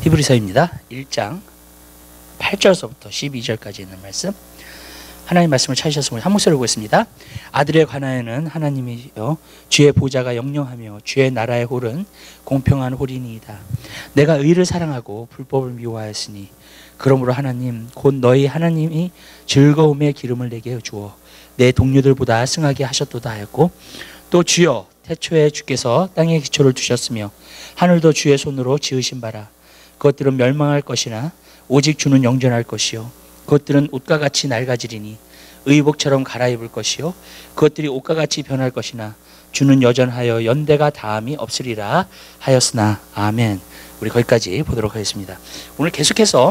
히브리서입니다. 1장 8절서부터 12절까지 있는 말씀, 하나님 말씀을 찾으셨으면 한 목소리로 보겠습니다. 아들에 관하여는 하나님이여 주의 보좌가 영영하며 주의 나라의 홀은 공평한 홀이니이다. 내가 의를 사랑하고 불법을 미워하였으니 그러므로 하나님 곧 너희 하나님이 즐거움의 기름을 내게 주어 내 동료들보다 승하게 하셨도다 하였고, 또 주여 태초에 주께서 땅에 기초를 두셨으며 하늘도 주의 손으로 지으신 바라. 그것들은 멸망할 것이나 오직 주는 영존할 것이요 그것들은 옷과 같이 낡아지리니 의복처럼 갈아입을 것이요 그것들이 옷과 같이 변할 것이나 주는 여전하여 연대가 다함이 없으리라 하였으나. 아멘. 우리 거기까지 보도록 하겠습니다. 오늘 계속해서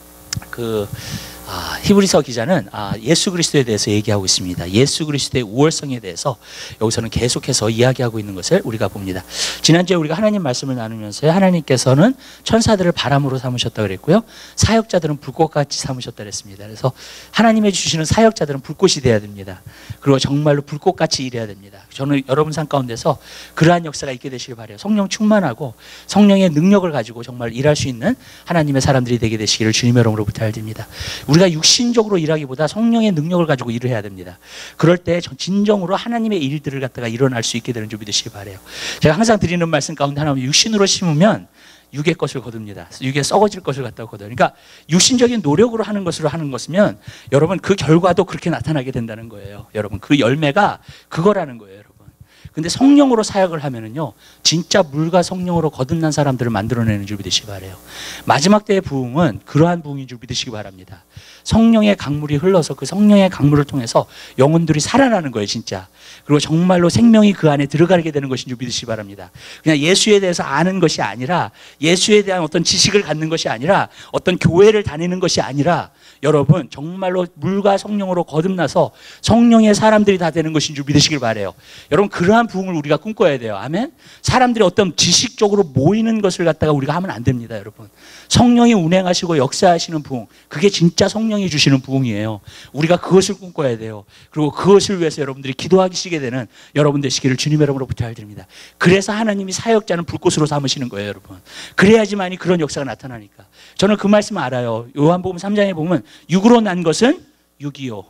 히브리서 기자는 예수 그리스도에 대해서 얘기하고 있습니다. 예수 그리스도의 우월성에 대해서 여기서는 계속해서 이야기하고 있는 것을 우리가 봅니다. 지난주에 우리가 하나님 말씀을 나누면서 하나님께서는 천사들을 바람으로 삼으셨다 그랬고요, 사역자들은 불꽃같이 삼으셨다 그랬습니다. 그래서 하나님의 주시는 사역자들은 불꽃이 돼야 됩니다. 그리고 정말로 불꽃같이 일해야 됩니다. 저는 여러분 삶 가운데서 그러한 역사가 있게 되시길 바라요. 성령 충만하고 성령의 능력을 가지고 정말 일할 수 있는 하나님의 사람들이 되게 되시기를 주님의 이름으로 부탁드립니다. 우리가 육신적으로 일하기보다 성령의 능력을 가지고 일을 해야 됩니다. 그럴 때 진정으로 하나님의 일들을 갖다가 일어날 수 있게 되는 줄 믿으시기 바라요. 제가 항상 드리는 말씀 가운데 하나는 육신으로 심으면 육의 것을 거둡니다. 육에 썩어질 것을 갖다가 거둬요. 그러니까 육신적인 노력으로 하는 것으로 하는 것이면 여러분 그 결과도 그렇게 나타나게 된다는 거예요. 여러분 그 열매가 그거라는 거예요. 여러분. 근데 성령으로 사역을 하면은요, 진짜 물과 성령으로 거듭난 사람들을 만들어내는 줄 믿으시기 바라요. 마지막 때의 부흥은 그러한 부흥인 줄 믿으시기 바랍니다. 성령의 강물이 흘러서 그 성령의 강물을 통해서 영혼들이 살아나는 거예요, 진짜. 그리고 정말로 생명이 그 안에 들어가게 되는 것인 줄 믿으시기 바랍니다. 그냥 예수에 대해서 아는 것이 아니라, 예수에 대한 어떤 지식을 갖는 것이 아니라, 어떤 교회를 다니는 것이 아니라, 여러분 정말로 물과 성령으로 거듭나서 성령의 사람들이 다 되는 것인 줄 믿으시길 바라요. 여러분 그러한 부흥을 우리가 꿈꿔야 돼요. 아멘. 사람들이 어떤 지식적으로 모이는 것을 갖다가 우리가 하면 안 됩니다. 여러분 성령이 운행하시고 역사하시는 부흥, 그게 진짜 성령이 주시는 부흥이에요. 우리가 그것을 꿈꿔야 돼요. 그리고 그것을 위해서 여러분들이 기도하시게 되는 여러분 되시기를 주님의 이름으로 부탁드립니다. 그래서 하나님이 사역자는 불꽃으로 삼으시는 거예요. 여러분 그래야지만이 그런 역사가 나타나니까. 저는 그 말씀을 알아요. 요한복음 3장에 보면 육으로 난 것은 육이요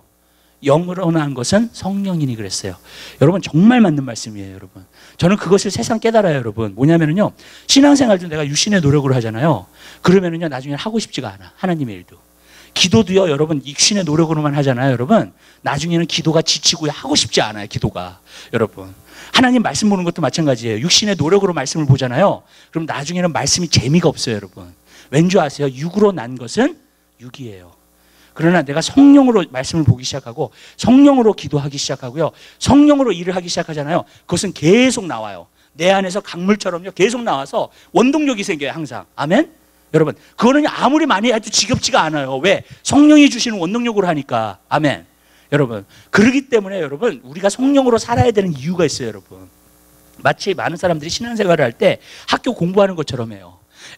영으로 난 것은 성령이니 그랬어요. 여러분 정말 맞는 말씀이에요. 여러분 저는 그것을 세상 깨달아요. 여러분 뭐냐면요, 신앙생활도 내가 육신의 노력으로 하잖아요. 그러면은요 나중에 하고 싶지가 않아. 하나님의 일도, 기도도요 여러분 육신의 노력으로만 하잖아요. 여러분 나중에는 기도가 지치고 하고 싶지 않아요. 기도가 여러분 하나님 말씀 보는 것도 마찬가지예요. 육신의 노력으로 말씀을 보잖아요. 그럼 나중에는 말씀이 재미가 없어요. 여러분 왠지 아세요? 육으로 난 것은 육이에요. 그러나 내가 성령으로 말씀을 보기 시작하고 성령으로 기도하기 시작하고요, 성령으로 일을 하기 시작하잖아요. 그것은 계속 나와요. 내 안에서 강물처럼요 계속 나와서 원동력이 생겨요. 항상. 아멘. 여러분 그거는 아무리 많이 해도 지겹지가 않아요. 왜? 성령이 주시는 원동력으로 하니까. 아멘. 여러분 그러기 때문에 여러분 우리가 성령으로 살아야 되는 이유가 있어요. 여러분 마치 많은 사람들이 신앙생활을 할 때 학교 공부하는 것처럼 해요.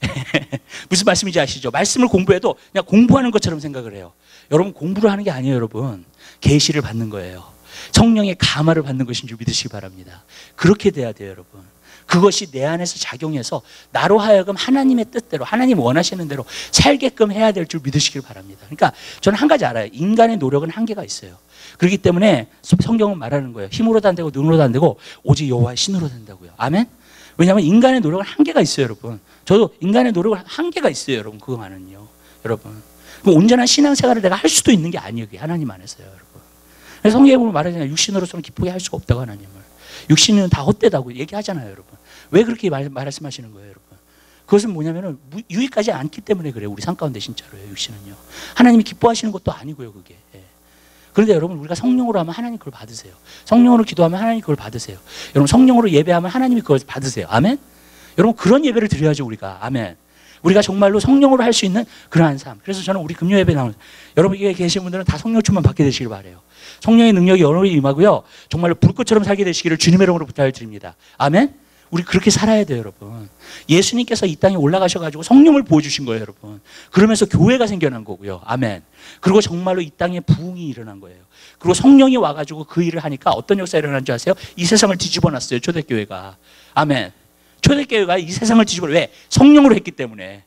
무슨 말씀인지 아시죠? 말씀을 공부해도 그냥 공부하는 것처럼 생각을 해요. 여러분 공부를 하는 게 아니에요. 여러분 계시를 받는 거예요. 성령의 감화를 받는 것인 줄 믿으시기 바랍니다. 그렇게 돼야 돼요. 여러분 그것이 내 안에서 작용해서 나로 하여금 하나님의 뜻대로, 하나님 원하시는 대로 살게끔 해야 될 줄 믿으시길 바랍니다. 그러니까 저는 한 가지 알아요. 인간의 노력은 한계가 있어요. 그렇기 때문에 성경은 말하는 거예요. 힘으로도 안 되고 눈으로도 안 되고 오직 여호와의 신으로 된다고요. 아멘. 왜냐하면 인간의 노력은 한계가 있어요. 여러분 저도 인간의 노력은 한계가 있어요. 여러분 그거만은요. 여러분 그럼 온전한 신앙생활을 내가 할 수도 있는 게 아니에요. 그게 하나님 안에서요. 여러분 그래서 성경에 보면 말하잖아요. 육신으로서는 기쁘게 할 수가 없다고. 하나님을 육신은 다 헛되다고 얘기하잖아요. 여러분 왜 그렇게 말씀하시는 거예요? 여러분 그것은 뭐냐면은 유익하지 않기 때문에 그래요. 우리 삶 가운데 진짜로요. 육신은요 하나님이 기뻐하시는 것도 아니고요. 그게 그런데 여러분 우리가 성령으로 하면 하나님 그걸 받으세요. 성령으로 기도하면 하나님 그걸 받으세요. 여러분 성령으로 예배하면 하나님이 그걸 받으세요. 아멘. 여러분 그런 예배를 드려야죠. 우리가. 아멘. 우리가 정말로 성령으로 할 수 있는 그러한 삶. 그래서 저는 우리 금요 예배 나오는 여러분 여기 계신 분들은 다 성령 충만 받게 되시길 바라요. 성령의 능력이 여러분이 임하고요 정말로 불꽃처럼 살게 되시기를 주님의 이름으로 부탁을 드립니다. 아멘. 우리 그렇게 살아야 돼요. 여러분 예수님께서 이 땅에 올라가셔가지고 성령을 보여주신 거예요. 여러분 그러면서 교회가 생겨난 거고요. 아멘. 그리고 정말로 이 땅에 부흥이 일어난 거예요. 그리고 성령이 와가지고 그 일을 하니까 어떤 역사가 일어난 줄 아세요? 이 세상을 뒤집어놨어요. 초대교회가. 아멘. 초대교회가 이 세상을 뒤집어. 왜? 성령으로 했기 때문에.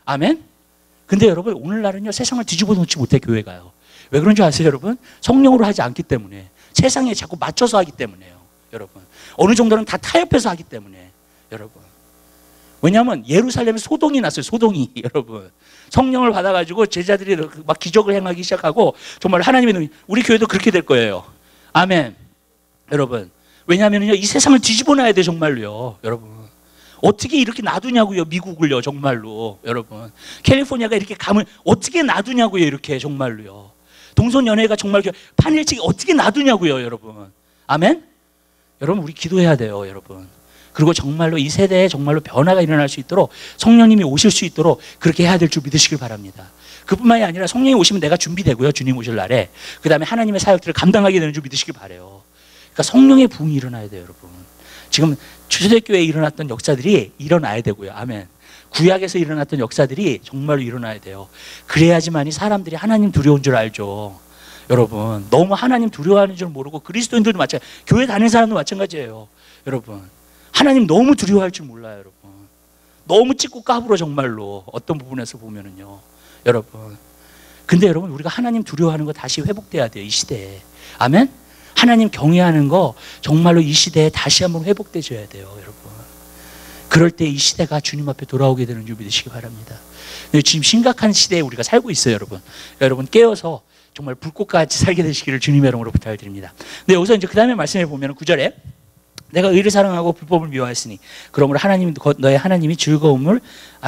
아멘? 근데 여러분 오늘날은요 세상을 뒤집어 놓지 못해 교회가요. 왜 그런 줄 아세요 여러분? 성령으로 하지 않기 때문에, 세상에 자꾸 맞춰서 하기 때문에요 여러분. 어느 정도는 다 타협해서 하기 때문에 여러분. 왜냐하면 예루살렘에 소동이 났어요. 소동이 여러분. 성령을 받아가지고 제자들이 막 기적을 행하기 시작하고 정말 하나님의 눈이, 우리 교회도 그렇게 될 거예요. 아멘. 여러분 왜냐하면요 이 세상을 뒤집어 놔야 돼 정말로요 여러분. 어떻게 이렇게 놔두냐고요 미국을요 정말로 여러분. 캘리포니아가 이렇게 감을 어떻게 놔두냐고요 이렇게 정말로요. 동성연애가 정말 판일치기 어떻게 놔두냐고요 여러분. 아멘. 여러분 우리 기도해야 돼요 여러분. 그리고 정말로 이 세대에 정말로 변화가 일어날 수 있도록 성령님이 오실 수 있도록 그렇게 해야 될 줄 믿으시길 바랍니다. 그뿐만이 아니라 성령이 오시면 내가 준비되고요 주님 오실 날에, 그 다음에 하나님의 사역들을 감당하게 되는 줄 믿으시길 바라요. 그러니까 성령의 부흥이 일어나야 돼요 여러분. 지금 초대교회에 일어났던 역사들이 일어나야 되고요. 아멘. 구약에서 일어났던 역사들이 정말로 일어나야 돼요. 그래야지만이 사람들이 하나님 두려운 줄 알죠 여러분. 너무 하나님 두려워하는 줄 모르고, 그리스도인들도 마찬가지, 교회 다니는 사람도 마찬가지예요 여러분. 하나님 너무 두려워할 줄 몰라요 여러분. 너무 찢고 까불어 정말로 어떤 부분에서 보면은요 여러분. 근데 여러분 우리가 하나님 두려워하는 거 다시 회복돼야 돼요 이 시대에. 아멘. 하나님 경외하는 거 정말로 이 시대에 다시 한번 회복돼줘야 돼요 여러분. 그럴 때 이 시대가 주님 앞에 돌아오게 되는 줄 믿으시기 바랍니다. 근데 지금 심각한 시대에 우리가 살고 있어요 여러분. 여러분 깨어서 정말 불꽃같이 살게 되시기를 주님의 이름으로 부탁드립니다. 근데 여기서 이제 그 다음에 말씀해 보면 9절에 내가 의를 사랑하고 불법을 미워하였으니 그러므로 하나님 너의 하나님이 즐거움을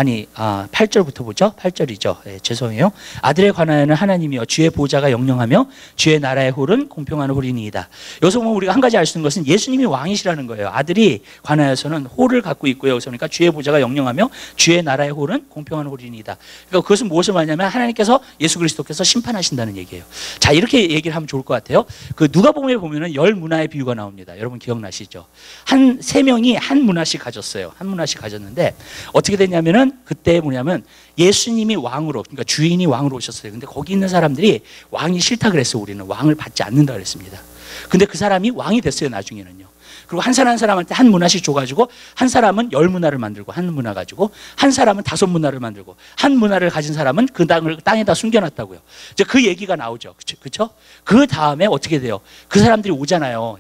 8절부터 보죠. 8절이죠. 예, 죄송해요. 아들에 관하여는 하나님이여 주의 보좌가 영영하며 주의 나라의 홀은 공평한 홀이니이다. 여기서 보면 우리가 한 가지 알 수 있는 것은 예수님이 왕이시라는 거예요. 아들이 관하여서는 홀을 갖고 있고요. 여기서 그러니까 주의 보좌가 영영하며 주의 나라의 홀은 공평한 홀이니이다. 그러니까 그것은 무엇을 말하냐면 하나님께서, 예수 그리스도께서 심판하신다는 얘기예요. 자, 이렇게 얘기를 하면 좋을 것 같아요. 그 누가복음에 보면은 10문화의 비유가 나옵니다. 여러분 기억나시죠? 세 명이 한 문화씩 가졌어요. 한 문화씩 가졌는데 어떻게 됐냐면은 그때 뭐냐면 예수님이 왕으로, 그러니까 주인이 왕으로 오셨어요. 근데 거기 있는 사람들이 왕이 싫다 그랬어요. 우리는 왕을 받지 않는다 그랬습니다. 근데 그 사람이 왕이 됐어요 나중에는요. 그리고 한 사람 한 사람한테 한 문화씩 줘가지고 한 사람은 10문화를 만들고 한 문화 가지고, 한 사람은 5문화를 만들고, 한 문화를 가진 사람은 그 땅을 땅에다 숨겨놨다고요. 이제 그 얘기가 나오죠. 그렇죠? 그 다음에 어떻게 돼요? 그 사람들이 오잖아요.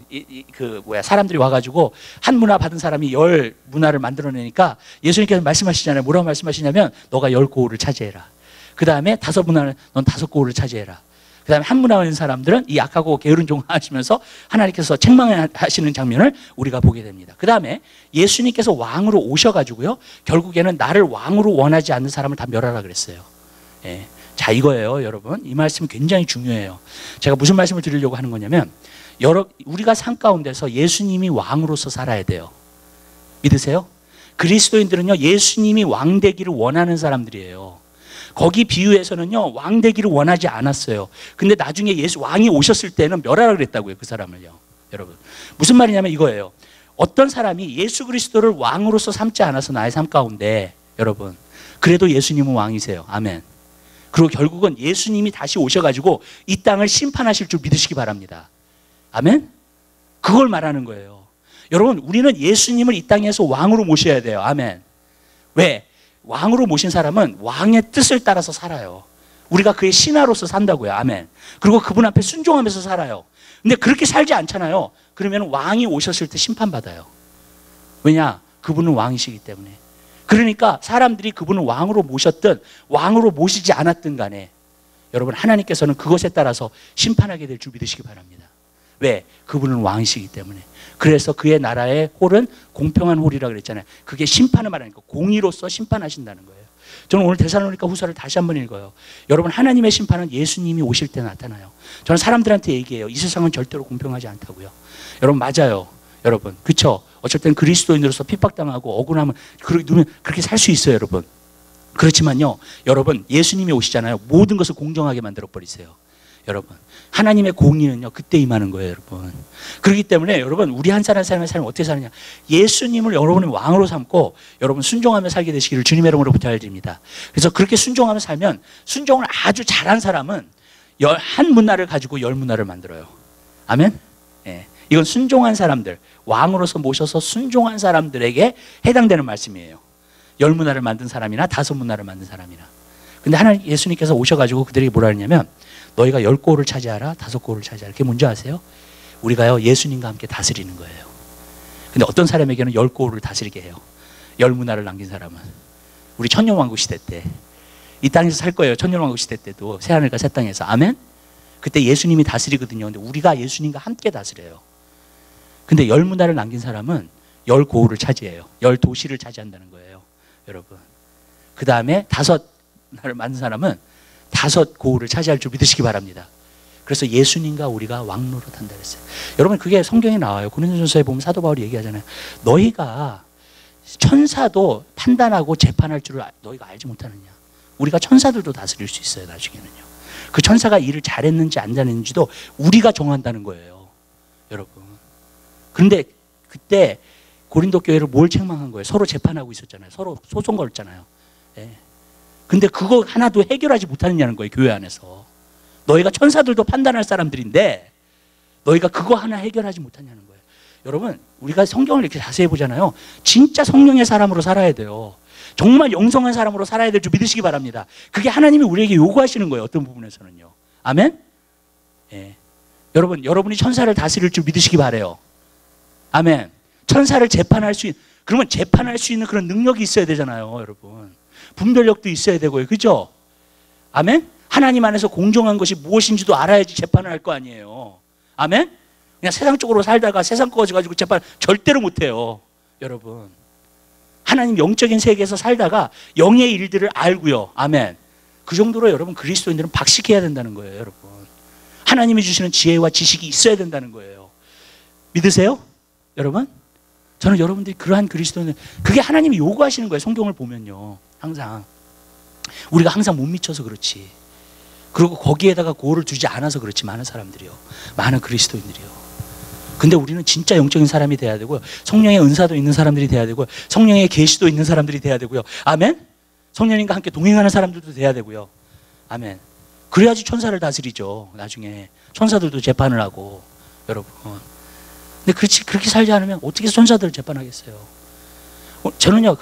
사람들이 와가지고 한 문화 받은 사람이 10문화를 만들어내니까 예수님께서 말씀하시잖아요. 뭐라고 말씀하시냐면 너가 10고울을 차지해라. 그 다음에 5문화는 넌 5고울을 차지해라. 그 다음에 한 문화 있는 사람들은 이 약하고 게으른 종 하시면서 하나님께서 책망하시는 장면을 우리가 보게 됩니다. 그 다음에 예수님께서 왕으로 오셔가지고요, 결국에는 나를 왕으로 원하지 않는 사람을 다 멸하라 그랬어요. 예. 자, 이거예요 여러분. 이 말씀 굉장히 중요해요. 제가 무슨 말씀을 드리려고 하는 거냐면, 우리가 삶 가운데서 예수님이 왕으로서 살아야 돼요. 믿으세요? 그리스도인들은요 예수님이 왕 되기를 원하는 사람들이에요. 거기 비유에서는요 왕 되기를 원하지 않았어요. 근데 나중에 왕이 오셨을 때는 멸하라 그랬다고요 그 사람을요. 여러분 무슨 말이냐면 이거예요. 어떤 사람이 예수 그리스도를 왕으로서 삼지 않아서 나의 삶 가운데, 여러분 그래도 예수님은 왕이세요. 아멘. 그리고 결국은 예수님이 다시 오셔가지고 이 땅을 심판하실 줄 믿으시기 바랍니다. 아멘. 그걸 말하는 거예요. 여러분 우리는 예수님을 이 땅에서 왕으로 모셔야 돼요. 아멘. 왜? 왕으로 모신 사람은 왕의 뜻을 따라서 살아요. 우리가 그의 신하로서 산다고요. 아멘. 그리고 그분 앞에 순종하면서 살아요. 근데 그렇게 살지 않잖아요. 그러면 왕이 오셨을 때 심판받아요. 왜냐? 그분은 왕이시기 때문에. 그러니까 사람들이 그분을 왕으로 모셨든 왕으로 모시지 않았든 간에 여러분 하나님께서는 그것에 따라서 심판하게 될 줄 믿으시기 바랍니다. 왜? 그분은 왕이시기 때문에. 그래서 그의 나라의 홀은 공평한 홀이라고 그랬잖아요. 그게 심판을 말하니까 공의로서 심판하신다는 거예요. 저는 오늘 데살로니가 후서를 다시 한번 읽어요. 여러분 하나님의 심판은 예수님이 오실 때 나타나요. 저는 사람들한테 얘기해요. 이 세상은 절대로 공평하지 않다고요. 여러분 맞아요. 여러분 그렇죠? 어쩔 땐 그리스도인으로서 핍박당하고 억울하면 그렇게 살 수 있어요 여러분. 그렇지만요 여러분 예수님이 오시잖아요. 모든 것을 공정하게 만들어 버리세요. 여러분 하나님의 공의는요 그때 임하는 거예요 여러분. 그렇기 때문에 여러분 우리 한 사람 삶을 어떻게 사느냐, 예수님을 여러분의 왕으로 삼고 여러분 순종하며 살게 되시기를 주님의 이름으로 부탁드립니다. 그래서 그렇게 순종하며 살면, 순종을 아주 잘한 사람은 한 문화를 가지고 10문화를 만들어요. 아멘. 예. 이건 순종한 사람들, 왕으로서 모셔서 순종한 사람들에게 해당되는 말씀이에요. 열 문화를 만든 사람이나 다섯 문화를 만든 사람이나. 근데 하나님 예수님께서 오셔가지고 그들에게 뭐라 했냐면 너희가 열 고을을 차지하라, 다섯 고을을 차지하라. 그게 뭔지 아세요? 우리가요 예수님과 함께 다스리는 거예요. 근데 어떤 사람에게는 열 고을을 다스리게 해요. 열 문화를 남긴 사람은. 우리 천년왕국 시대 때 이 땅에서 살 거예요. 천년왕국 시대 때도 새하늘과 새 땅에서. 아멘. 그때 예수님이 다스리거든요. 근데 우리가 예수님과 함께 다스려요. 근데 열 문화를 남긴 사람은 열 고을을 차지해요. 열 도시를 차지한다는 거예요, 여러분. 그 다음에 다섯 나를 만든 사람은 다섯 고을을 차지할 줄 믿으시기 바랍니다. 그래서 예수님과 우리가 왕노릇한다 그랬어요. 여러분 그게 성경에 나와요. 고린도전서에 보면 사도 바울이 얘기하잖아요. 너희가 천사도 판단하고 재판할 줄을 너희가 알지 못하느냐. 우리가 천사들도 다스릴 수 있어요, 나중에는요. 그 천사가 일을 잘했는지 안 잘했는지도 우리가 정한다는 거예요, 여러분. 그런데 그때 고린도 교회를 뭘 책망한 거예요? 서로 재판하고 있었잖아요. 서로 소송 걸었잖아요. 예. 근데 그거 하나도 해결하지 못하느냐는 거예요, 교회 안에서. 너희가 천사들도 판단할 사람들인데 너희가 그거 하나 해결하지 못하냐는 거예요. 여러분 우리가 성경을 이렇게 자세히 보잖아요. 진짜 성령의 사람으로 살아야 돼요. 정말 영성한 사람으로 살아야 될 줄 믿으시기 바랍니다. 그게 하나님이 우리에게 요구하시는 거예요, 어떤 부분에서는요. 아멘? 예. 여러분, 여러분이 천사를 다스릴 줄 믿으시기 바라요. 아멘. 천사를 재판할 수 그러면 재판할 수 있는 그런 능력이 있어야 되잖아요, 여러분. 분별력도 있어야 되고요, 그죠? 아멘? 하나님 안에서 공정한 것이 무엇인지도 알아야지 재판을 할 거 아니에요. 아멘? 그냥 세상적으로 살다가 세상 거 가지고 재판 절대로 못해요, 여러분. 하나님 영적인 세계에서 살다가 영의 일들을 알고요. 아멘. 그 정도로 여러분 그리스도인들은 박식해야 된다는 거예요, 여러분. 하나님이 주시는 지혜와 지식이 있어야 된다는 거예요. 믿으세요? 여러분? 저는 여러분들이 그러한 그리스도인들, 그게 하나님이 요구하시는 거예요, 성경을 보면요. 항상. 우리가 항상 못 미쳐서 그렇지. 그리고 거기에다가 고를 두지 않아서 그렇지, 많은 사람들이요. 많은 그리스도인들이요. 근데 우리는 진짜 영적인 사람이 돼야 되고요. 성령의 은사도 있는 사람들이 돼야 되고요. 성령의 계시도 있는 사람들이 돼야 되고요. 아멘? 성령님과 함께 동행하는 사람들도 돼야 되고요. 아멘. 그래야지 천사를 다스리죠, 나중에. 천사들도 재판을 하고, 여러분. 근데 그렇게 살지 않으면 어떻게 천사들을 재판하겠어요? 저는요,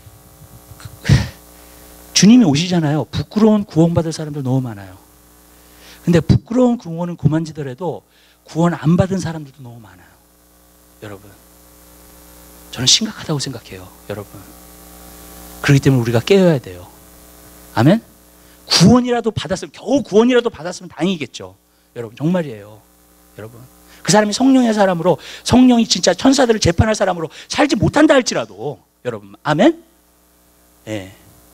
주님이 오시잖아요. 부끄러운 구원받을 사람들 너무 많아요. 근데 부끄러운 구원은 그만지더라도 구원 안 받은 사람들도 너무 많아요, 여러분. 저는 심각하다고 생각해요, 여러분. 그렇기 때문에 우리가 깨어야 돼요. 아멘? 구원이라도 받았으면, 겨우 구원이라도 받았으면 다행이겠죠, 여러분. 정말이에요, 여러분. 그 사람이 성령의 사람으로, 성령이 진짜 천사들을 재판할 사람으로 살지 못한다 할지라도, 여러분. 아멘? 예.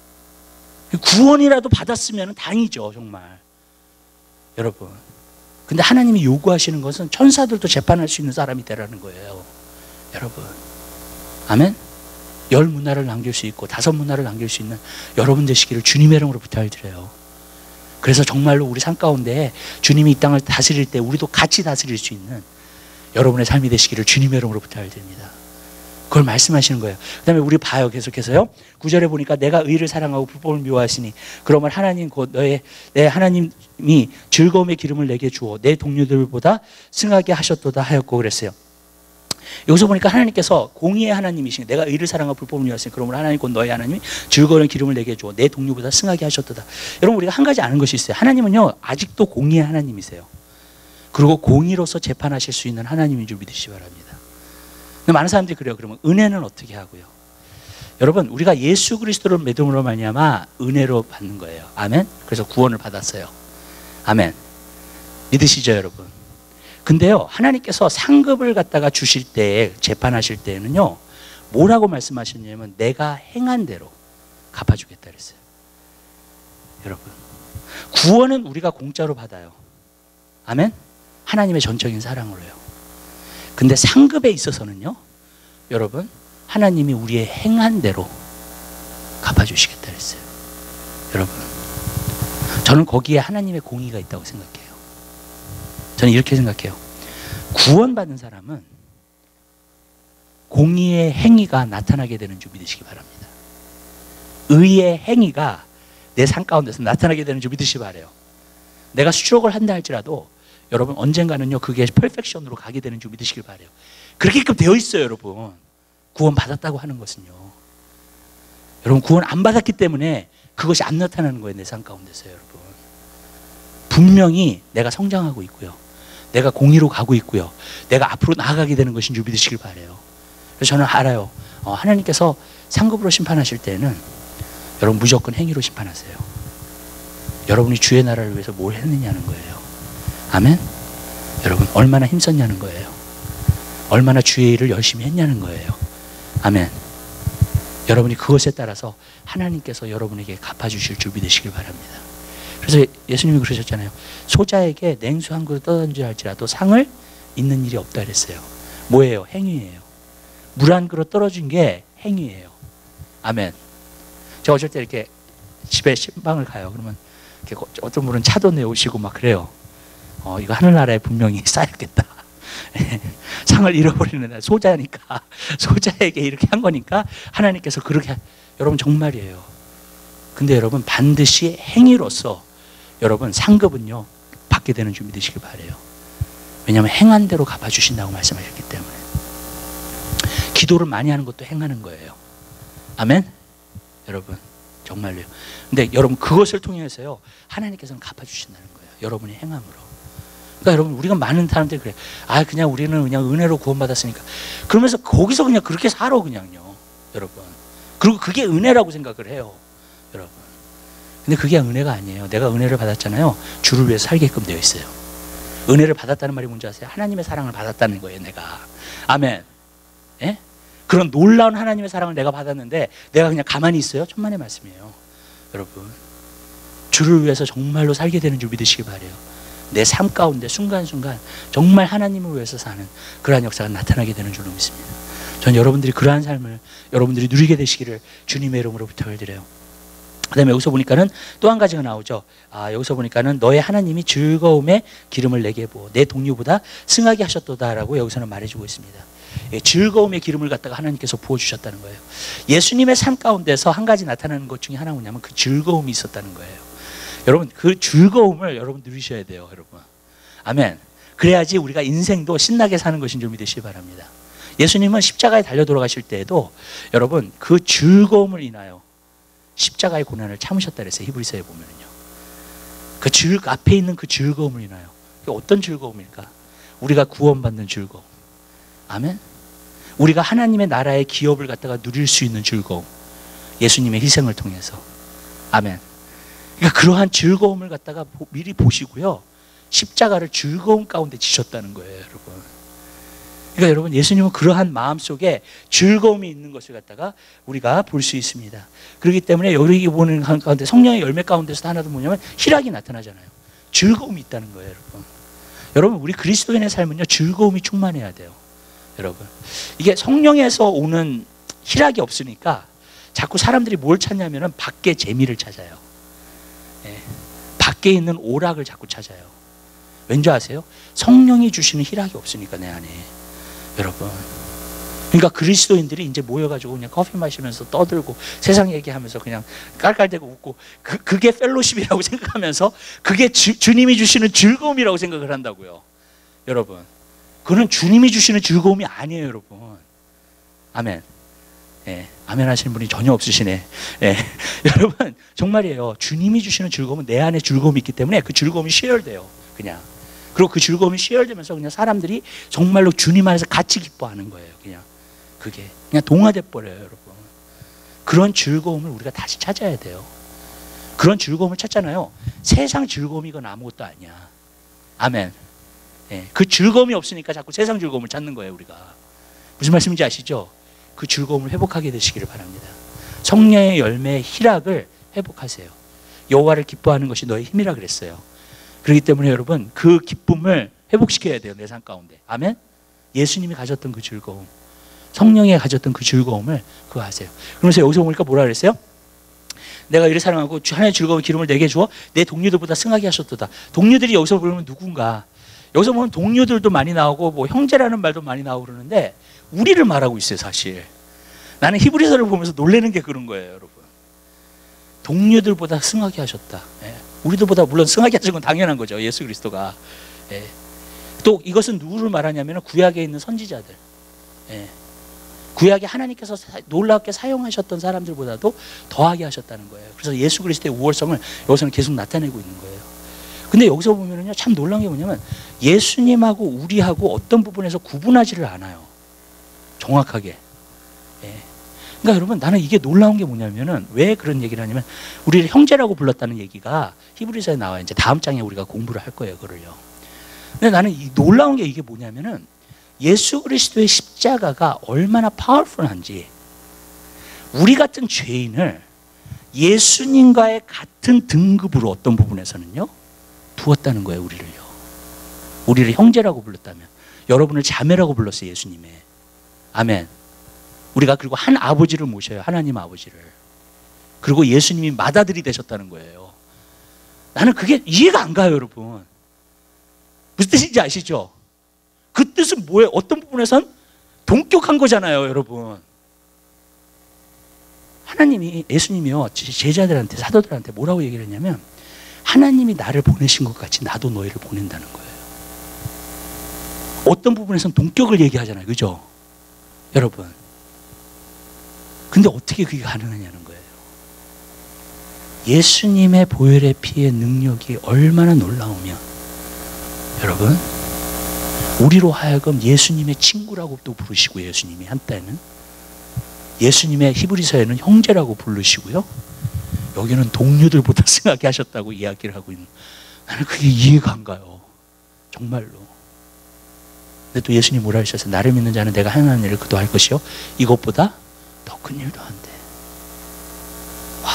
구원이라도 받았으면 다행이죠, 정말, 여러분. 근데 하나님이 요구하시는 것은 천사들도 재판할 수 있는 사람이 되라는 거예요, 여러분. 아멘? 열 문화를 남길 수 있고 다섯 문화를 남길 수 있는 여러분 되시기를 주님의 이름으로 부탁드려요. 그래서 정말로 우리 삶 가운데 주님이 이 땅을 다스릴 때 우리도 같이 다스릴 수 있는 여러분의 삶이 되시기를 주님의 이름으로 부탁드립니다. 그걸 말씀하시는 거예요. 그 다음에 우리 봐요, 계속해서요. 9절에 보니까 내가 의를 사랑하고 불법을 미워하시니 그러면 하나님 곧 내 하나님이 즐거움의 기름을 내게 주어 내 동료들보다 승하게 하셨도다 하였고 그랬어요. 여기서 보니까 하나님께서 공의의 하나님이시니 내가 의를 사랑하고 불법을 미워하시니 그러면 하나님 곧 너의 하나님이 즐거운 기름을 내게 주어 내 동료보다 승하게 하셨도다. 여러분 우리가 한 가지 아는 것이 있어요. 하나님은요 아직도 공의의 하나님이세요. 그리고 공의로서 재판하실 수 있는 하나님인 줄 믿으시기 바랍니다. 근데 많은 사람들이 그래요. 그러면 은혜는 어떻게 하고요? 여러분 우리가 예수 그리스도를 믿음으로 말미암아 은혜로 받는 거예요. 아멘. 그래서 구원을 받았어요. 아멘. 믿으시죠, 여러분? 근데요 하나님께서 상급을 갖다가 주실 때, 재판하실 때에는요 뭐라고 말씀하셨냐면 내가 행한 대로 갚아주겠다 그랬어요. 여러분 구원은 우리가 공짜로 받아요. 아멘. 하나님의 전적인 사랑으로요. 근데 상급에 있어서는요 여러분 하나님이 우리의 행한 대로 갚아주시겠다 그랬어요. 여러분 저는 거기에 하나님의 공의가 있다고 생각해요. 저는 이렇게 생각해요. 구원받은 사람은 공의의 행위가 나타나게 되는 줄 믿으시기 바랍니다. 의의 행위가 내 삶 가운데서 나타나게 되는 줄 믿으시기 바라요. 내가 수족을 한다 할지라도 여러분 언젠가는요 그게 퍼펙션으로 가게 되는 줄 믿으시길 바라요. 그렇게끔 되어 있어요, 여러분. 구원 받았다고 하는 것은요. 여러분 구원 안 받았기 때문에 그것이 안 나타나는 거예요. 내 삶 가운데서 여러분. 분명히 내가 성장하고 있고요. 내가 공의로 가고 있고요. 내가 앞으로 나아가게 되는 것인 줄 믿으시길 바라요. 그래서 저는 알아요. 하나님께서 상급으로 심판하실 때는 여러분 무조건 행위로 심판하세요. 여러분이 주의 나라를 위해서 뭘 했느냐는 거예요. 아멘? 여러분 얼마나 힘썼냐는 거예요. 얼마나 주의 일을 열심히 했냐는 거예요. 아멘. 여러분이 그것에 따라서 하나님께서 여러분에게 갚아주실 줄 믿으시길 바랍니다. 그래서 예수님이 그러셨잖아요. 소자에게 냉수 한 그릇 떠던져 할지라도 상을 잇는 일이 없다 그랬어요. 뭐예요? 행위예요. 물 한 그릇 떨어진 게 행위예요. 아멘. 제가 어쩔 때 이렇게 집에 신방을 가요. 그러면 이렇게 어떤 분은 차도 내오시고 막 그래요. 이거 하늘나라에 분명히 쌓였겠다. 상을 잃어버리는 소자니까 소자에게 이렇게 한 거니까 하나님께서 그렇게 여러분 정말이에요. 근데 여러분 반드시 행위로서 여러분 상급은요 받게 되는 줄 믿으시길 바라요. 왜냐하면 행한 대로 갚아주신다고 말씀하셨기 때문에. 기도를 많이 하는 것도 행하는 거예요. 아멘. 여러분 정말로요. 근데 여러분 그것을 통해서요 하나님께서는 갚아주신다는 거예요. 여러분의 행함으로. 그러니까 여러분 우리가 많은 사람들이 그래. 그냥 우리는 그냥 은혜로 구원받았으니까. 그러면서 거기서 그냥 그렇게 살아 그냥요. 여러분. 그리고 그게 은혜라고 생각을 해요. 여러분. 근데 그게 은혜가 아니에요. 내가 은혜를 받았잖아요. 주를 위해서 살게끔 되어 있어요. 은혜를 받았다는 말이 뭔지 아세요? 하나님의 사랑을 받았다는 거예요. 내가. 아멘. 예? 그런 놀라운 하나님의 사랑을 내가 받았는데 내가 그냥 가만히 있어요? 천만의 말씀이에요. 여러분. 주를 위해서 정말로 살게 되는 줄 믿으시기 바라요. 내 삶 가운데 순간순간 정말 하나님을 위해서 사는 그러한 역사가 나타나게 되는 줄로 믿습니다. 전 여러분들이 그러한 삶을 여러분들이 누리게 되시기를 주님의 이름으로 부탁을 드려요. 그 다음에 여기서 보니까는 또 한 가지가 나오죠. 여기서 보니까는 너의 하나님이 즐거움의 기름을 내게 부어 내 동료보다 승하게 하셨도다라고 여기서는 말해주고 있습니다. 즐거움의 기름을 갖다가 하나님께서 부어주셨다는 거예요. 예수님의 삶 가운데서 한 가지 나타나는 것 중에 하나가 뭐냐면 그 즐거움이 있었다는 거예요. 여러분 그 즐거움을 여러분 누리셔야 돼요. 여러분. 아멘. 그래야지 우리가 인생도 신나게 사는 것인 줄 믿으시기 바랍니다. 예수님은 십자가에 달려 돌아가실 때에도 여러분 그 즐거움을 인하여 십자가의 고난을 참으셨다 그랬어요. 히브리서에 보면요. 그 앞에 있는 그 즐거움을 인하여. 어떤 즐거움일까? 우리가 구원받는 즐거움. 아멘. 우리가 하나님의 나라의 기업을 갖다가 누릴 수 있는 즐거움. 예수님의 희생을 통해서. 아멘. 그러니까 그러한 즐거움을 갖다가 미리 보시고요. 십자가를 즐거움 가운데 지셨다는 거예요, 여러분. 그러니까 여러분 예수님은 그러한 마음속에 즐거움이 있는 것을 갖다가 우리가 볼 수 있습니다. 그렇기 때문에 여기 보는 가운데 성령의 열매 가운데서 하나도 뭐냐면 희락이 나타나잖아요. 즐거움이 있다는 거예요, 여러분. 여러분 우리 그리스도인의 삶은요 즐거움이 충만해야 돼요. 여러분 이게 성령에서 오는 희락이 없으니까 자꾸 사람들이 뭘 찾냐면은 밖에 재미를 찾아요. 밖에 있는 오락을 자꾸 찾아요. 왠지 아세요? 성령이 주시는 희락이 없으니까 내 안에. 여러분 그러니까 그리스도인들이 이제 모여가지고 그냥 커피 마시면서 떠들고 세상 얘기하면서 그냥 깔깔대고 웃고 그게 펠로십이라고 생각하면서 그게 주님이 주시는 즐거움이라고 생각을 한다고요. 여러분 그건 주님이 주시는 즐거움이 아니에요. 여러분 아멘. 아멘 하시는 분이 전혀 없으시네. 여러분 정말이에요. 주님이 주시는 즐거움은 내 안에 즐거움이 있기 때문에 그 즐거움이 시열돼요. 그냥. 그리고 그 즐거움이 시열되면서 그냥 사람들이 정말로 주님 안에서 같이 기뻐하는 거예요. 그냥 그게 그냥 동화돼 버려요, 여러분. 그런 즐거움을 우리가 다시 찾아야 돼요. 그런 즐거움을 찾잖아요. 세상 즐거움이건 아무것도 아니야. 아멘. 그 즐거움이 없으니까 자꾸 세상 즐거움을 찾는 거예요, 우리가. 무슨 말씀인지 아시죠? 그 즐거움을 회복하게 되시기를 바랍니다. 성령의 열매의 희락을 회복하세요. 여호와를 기뻐하는 것이 너의 힘이라 그랬어요. 그렇기 때문에 여러분 그 기쁨을 회복시켜야 돼요. 내 삶 가운데. 아멘. 예수님이 가졌던 그 즐거움, 성령이 가졌던 그 즐거움을 그거 하세요. 그러면서 여기서 보니까 뭐라 그랬어요? 내가 이를 사랑하고 하나님의 즐거운 기름을 내게 주어 내 동료들보다 승하게 하셨도다. 동료들이 여기서 보면 누군가? 여기서 보면 동료들도 많이 나오고 뭐 형제라는 말도 많이 나오고 그러는데 우리를 말하고 있어요. 사실 나는 히브리서를 보면서 놀라는 게 그런 거예요. 여러분 동료들보다 승하게 하셨다. 우리들보다 물론 승하게 하신 건 당연한 거죠. 예수 그리스도가. 또 이것은 누구를 말하냐면 구약에 있는 선지자들. 구약에 하나님께서 놀랍게 사용하셨던 사람들보다도 더하게 하셨다는 거예요. 그래서 예수 그리스도의 우월성을 여기서는 계속 나타내고 있는 거예요. 근데 여기서 보면은요, 참 놀라운 게 뭐냐면 예수님하고 우리하고 어떤 부분에서 구분하지를 않아요. 정확하게. 예. 그러니까 여러분, 나는 이게 놀라운 게 뭐냐면은, 왜 그런 얘기를 하냐면, 우리를 형제라고 불렀다는 얘기가 히브리서에 나와요. 이제 다음 장에 우리가 공부를 할 거예요, 그걸요. 근데 나는 이 놀라운 게 이게 뭐냐면은, 예수 그리스도의 십자가가 얼마나 파워풀한지, 우리 같은 죄인을 예수님과의 같은 등급으로 어떤 부분에서는요, 두었다는 거예요, 우리를요. 우리를 형제라고 불렀다면, 여러분을 자매라고 불렀어요, 예수님의. 아멘. 우리가 그리고 한 아버지를 모셔요, 하나님 아버지를. 그리고 예수님이 맏아들이 되셨다는 거예요. 나는 그게 이해가 안 가요, 여러분. 무슨 뜻인지 아시죠? 그 뜻은 뭐예요? 어떤 부분에선 동격한 거잖아요, 여러분. 하나님이, 예수님이요, 제자들한테, 사도들한테 뭐라고 얘기를 했냐면, 하나님이 나를 보내신 것 같이 나도 너희를 보낸다는 거예요. 어떤 부분에선 동격을 얘기하잖아요, 그죠? 여러분. 근데 어떻게 그게 가능하냐는 거예요. 예수님의 보혈의 피의 능력이 얼마나 놀라우면, 여러분, 우리로 하여금 예수님의 친구라고 또 부르시고, 예수님이 한때는 예수님의 히브리서에는 형제라고 부르시고요, 여기는 동료들보다 승하게 하셨다고 이야기를 하고 있는, 나는 그게 이해가 안 가요, 정말로. 근데 또 예수님 뭐라 하셨어요? 나를 믿는 자는 내가 하는 일을 그도 할 것이요, 이것보다 더 큰 일도 한대. 와,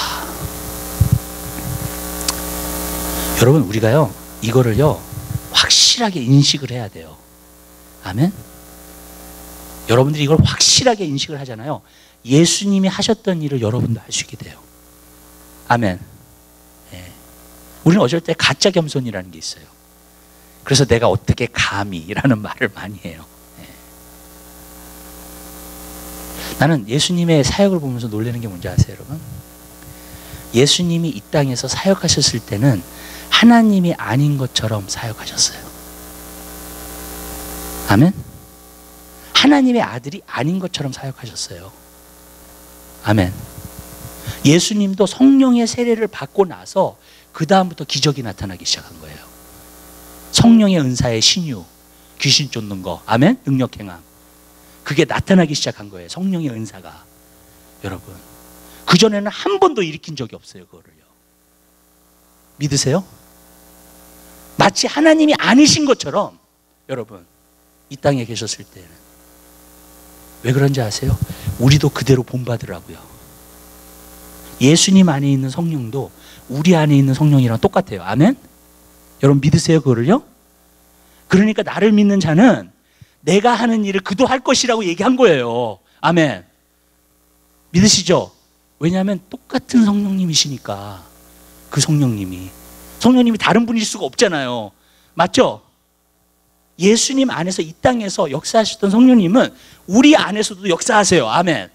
여러분, 우리가요 이거를요 확실하게 인식을 해야 돼요. 아멘. 여러분들이 이걸 확실하게 인식을 하잖아요. 예수님이 하셨던 일을 여러분도 할 수 있게 돼요. 아멘. 예. 우리는 어쩔 때 가짜 겸손이라는 게 있어요. 그래서 내가 어떻게 감히라는 말을 많이 해요. 예. 나는 예수님의 사역을 보면서 놀라는 게 뭔지 아세요, 여러분? 예수님이 이 땅에서 사역하셨을 때는 하나님이 아닌 것처럼 사역하셨어요. 아멘? 하나님의 아들이 아닌 것처럼 사역하셨어요. 아멘. 예수님도 성령의 세례를 받고 나서 그 다음부터 기적이 나타나기 시작한 거예요. 성령의 은사의 신유, 귀신 쫓는 거, 아멘? 능력 행함. 그게 나타나기 시작한 거예요, 성령의 은사가. 여러분, 그전에는 한 번도 일으킨 적이 없어요, 그거를요. 믿으세요? 마치 하나님이 아니신 것처럼, 여러분, 이 땅에 계셨을 때는. 왜 그런지 아세요? 우리도 그대로 본받으라고요. 예수님 안에 있는 성령도 우리 안에 있는 성령이랑 똑같아요. 아멘? 여러분 믿으세요, 그거를요? 그러니까 나를 믿는 자는 내가 하는 일을 그도 할 것이라고 얘기한 거예요. 아멘. 믿으시죠? 왜냐하면 똑같은 성령님이시니까. 그 성령님이 다른 분일 수가 없잖아요. 맞죠? 예수님 안에서 이 땅에서 역사하셨던 성령님은 우리 안에서도 역사하세요. 아멘.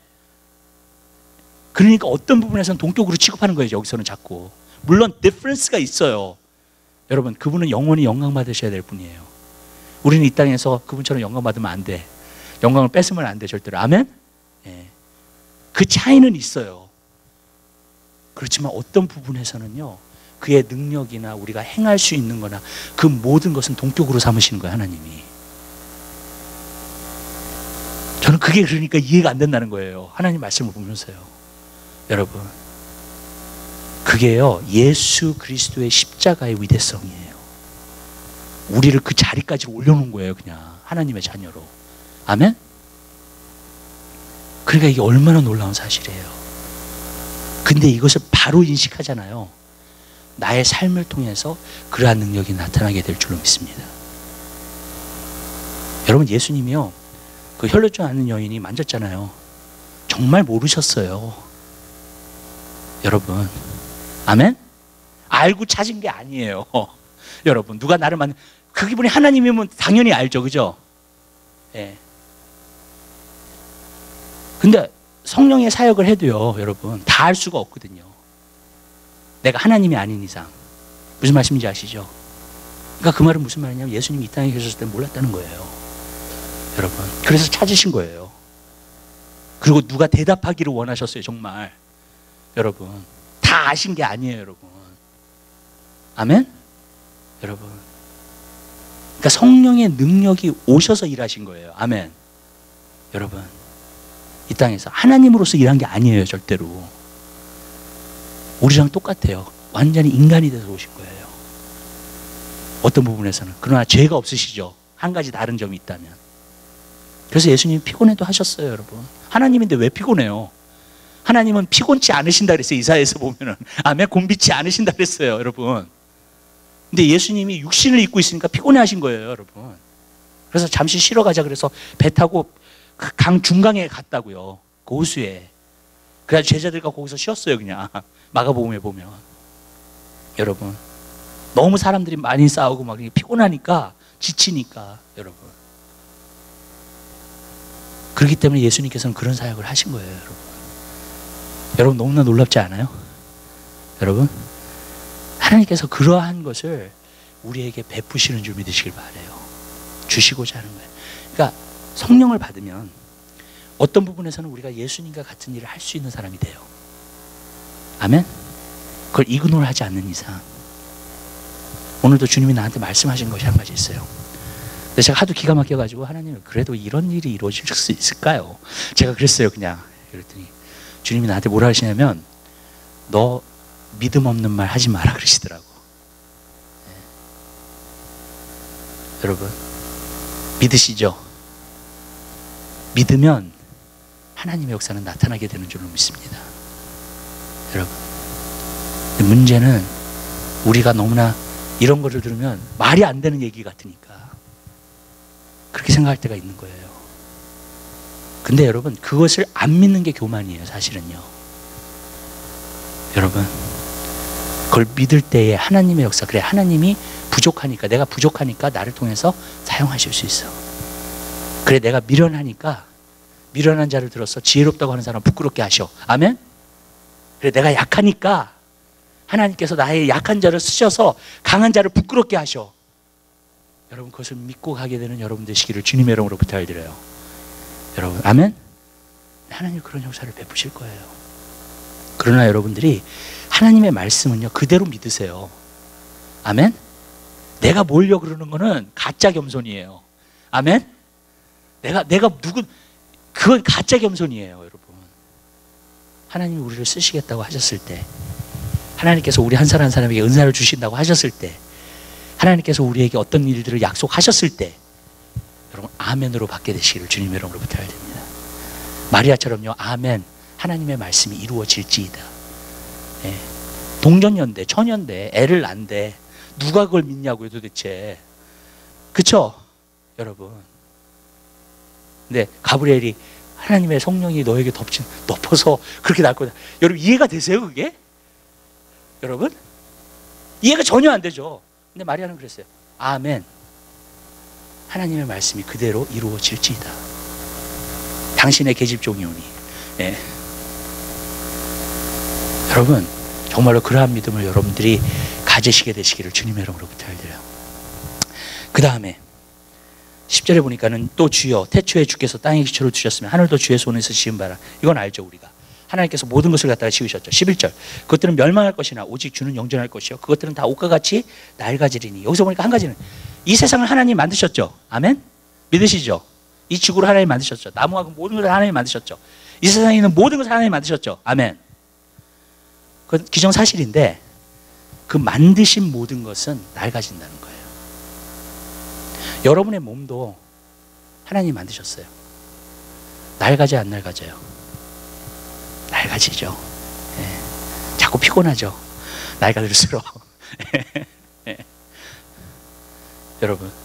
그러니까 어떤 부분에서는 동격으로 취급하는 거예요, 여기서는 자꾸. 물론 디퍼런스가 있어요. 여러분, 그분은 영원히 영광 받으셔야 될 분이에요. 우리는 이 땅에서 그분처럼 영광 받으면 안 돼. 영광을 뺏으면 안 돼, 절대로. 아멘? 예. 그 차이는 있어요. 그렇지만 어떤 부분에서는요, 그의 능력이나 우리가 행할 수 있는 거나 그 모든 것은 동격으로 삼으시는 거예요, 하나님이. 저는 그게 그러니까 이해가 안 된다는 거예요, 하나님 말씀을 보면서요. 여러분, 그게요 예수 그리스도의 십자가의 위대성이에요. 우리를 그 자리까지 올려놓은 거예요, 그냥 하나님의 자녀로. 아멘? 그러니까 이게 얼마나 놀라운 사실이에요. 근데 이것을 바로 인식하잖아요. 나의 삶을 통해서 그러한 능력이 나타나게 될 줄로 믿습니다. 여러분, 예수님이요 그 혈루증 앓는 여인이 만졌잖아요. 정말 모르셨어요, 여러분. 아멘? 알고 찾은 게 아니에요. 여러분, 누가 나를 그 기분이 하나님이면 당연히 알죠, 그죠? 예. 근데 성령의 사역을 해도요, 여러분, 다 알 수가 없거든요. 내가 하나님이 아닌 이상. 무슨 말씀인지 아시죠? 그러니까 그 말은 무슨 말이냐면 예수님이 이 땅에 계셨을 때 몰랐다는 거예요, 여러분. 그래서 찾으신 거예요. 그리고 누가 대답하기를 원하셨어요. 정말 여러분 다 아신 게 아니에요. 여러분 아멘. 여러분 그러니까 성령의 능력이 오셔서 일하신 거예요. 아멘. 여러분 이 땅에서 하나님으로서 일한 게 아니에요. 절대로 우리랑 똑같아요. 완전히 인간이 돼서 오신 거예요. 어떤 부분에서는. 그러나 죄가 없으시죠. 한 가지 다른 점이 있다면. 그래서 예수님이 피곤해도 하셨어요. 여러분 하나님인데 왜 피곤해요? 하나님은 피곤치 않으신다 그랬어요. 이사야에서 보면은 아멘. 곤비치 않으신다 그랬어요. 여러분 근데 예수님이 육신을 입고 있으니까 피곤해 하신 거예요. 여러분 그래서 잠시 쉬러 가자 그래서 배 타고 강 중강에 갔다고요. 그 호수에. 그래서 제자들과 거기서 쉬었어요. 그냥 마가복음에 보면. 여러분 너무 사람들이 많이 싸우고 막 피곤하니까 지치니까 여러분. 그렇기 때문에 예수님께서는 그런 사역을 하신 거예요. 여러분 여러분 너무나 놀랍지 않아요? 여러분 하나님께서 그러한 것을 우리에게 베푸시는 줄 믿으시길 바라요. 주시고자 하는 거예요. 그러니까 성령을 받으면 어떤 부분에서는 우리가 예수님과 같은 일을 할 수 있는 사람이 돼요. 아멘? 그걸 이그노를 하지 않는 이상. 오늘도 주님이 나한테 말씀하신 것이 한 가지 있어요. 근데 제가 하도 기가 막혀가지고 하나님 그래도 이런 일이 이루어질 수 있을까요? 제가 그랬어요. 그냥 그랬더니 주님이 나한테 뭐라 하시냐면 너 믿음 없는 말 하지 마라 그러시더라고. 네. 여러분 믿으시죠? 믿으면 하나님의 역사는 나타나게 되는 줄로 믿습니다. 여러분 문제는 우리가 너무나 이런 거를 들으면 말이 안 되는 얘기 같으니까 그렇게 생각할 때가 있는 거예요. 근데 여러분 그것을 안 믿는 게 교만이에요. 사실은요. 여러분 그걸 믿을 때에 하나님의 역사, 그래 하나님이 부족하니까, 내가 부족하니까 나를 통해서 사용하실 수 있어. 그래 내가 미련하니까 미련한 자를 들어서 지혜롭다고 하는 사람 부끄럽게 하셔. 아멘? 그래 내가 약하니까 하나님께서 나의 약한 자를 쓰셔서 강한 자를 부끄럽게 하셔. 여러분 그것을 믿고 가게 되는 여러분 되시기를 주님의 이름으로 부탁드려요. 여러분 아멘? 하나님 그런 역사를 베푸실 거예요. 그러나 여러분들이 하나님의 말씀은요 그대로 믿으세요. 아멘? 내가 모으려고 그러는 거는 가짜 겸손이에요. 아멘? 내가 그건 가짜 겸손이에요. 여러분 하나님이 우리를 쓰시겠다고 하셨을 때, 하나님께서 우리 한 사람 한 사람에게 은사를 주신다고 하셨을 때, 하나님께서 우리에게 어떤 일들을 약속하셨을 때 여러분 아멘으로 받게 되시기를 주님의 이름으로 부탁드립니다. 마리아처럼요 아멘, 하나님의 말씀이 이루어질지이다. 예. 동전연대 천연대 애를 낳는데 누가 그걸 믿냐고요 도대체. 그쵸 여러분? 근데 가브리엘이 하나님의 성령이 너에게 덮어서 그렇게 낳을 거다. 여러분 이해가 되세요 그게? 여러분 이해가 전혀 안 되죠. 근데 마리아는 그랬어요. 아멘, 하나님의 말씀이 그대로 이루어질지이다. 당신의 계집종이 오니. 네. 여러분 정말로 그러한 믿음을 여러분들이 가지시게 되시기를 주님의 이름으로 부탁드려요. 그 다음에 10절에 보니까는 또 주여 태초에 주께서 땅에 기초를 두셨으면 하늘도 주의 손에서 지은 바라. 이건 알죠 우리가. 하나님께서 모든 것을 갖다가 지으셨죠. 11절 그것들은 멸망할 것이나 오직 주는 영존할 것이요 그것들은 다 옷과 같이 낡아지리니. 여기서 보니까 한 가지는 이 세상을 하나님 만드셨죠. 아멘? 믿으시죠? 이 지구를 하나님 만드셨죠. 나무와 모든 것을 하나님 만드셨죠. 이 세상에 있는 모든 것을 하나님 만드셨죠. 아멘. 그건 기정사실인데 그 만드신 모든 것은 낡아진다는 거예요. 여러분의 몸도 하나님 만드셨어요. 낡아져요 안 낡아져요? 낡아지죠. 예. 자꾸 피곤하죠. 나이가 들수록. 예. 여러분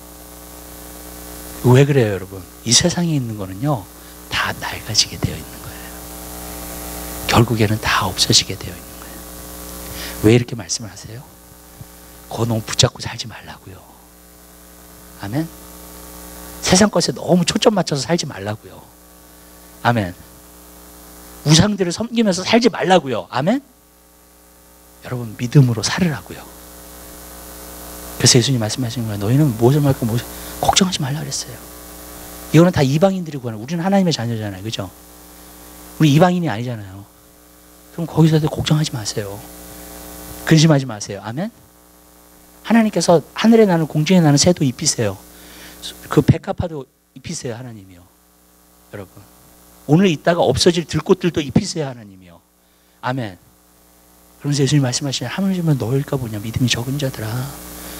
왜 그래요 여러분? 이 세상에 있는 거는요 다 낡아지게 되어 있는 거예요. 결국에는 다 없어지게 되어 있는 거예요. 왜 이렇게 말씀을 하세요? 그거 너무 붙잡고 살지 말라고요. 아멘? 세상 것에 너무 초점 맞춰서 살지 말라고요. 아멘? 우상들을 섬기면서 살지 말라고요. 아멘? 여러분 믿음으로 살으라고요. 그래서 예수님 말씀하시는 거예요. 너희는 무엇을 말고 무엇을 걱정하지 말라 그랬어요. 이거는 다 이방인들이 구하는, 우리는 하나님의 자녀잖아요. 그죠? 우리 이방인이 아니잖아요. 그럼 거기서 걱정하지 마세요. 근심하지 마세요. 아멘? 하나님께서 하늘에 나는 공중에 나는 새도 입히세요. 그 백합화도 입히세요. 하나님이요. 여러분, 오늘 있다가 없어질 들꽃들도 입히세요. 하나님이요. 아멘. 그러면서 예수님 말씀하시냐, 하물며 너일까 보냐, 믿음이 적은 자들아.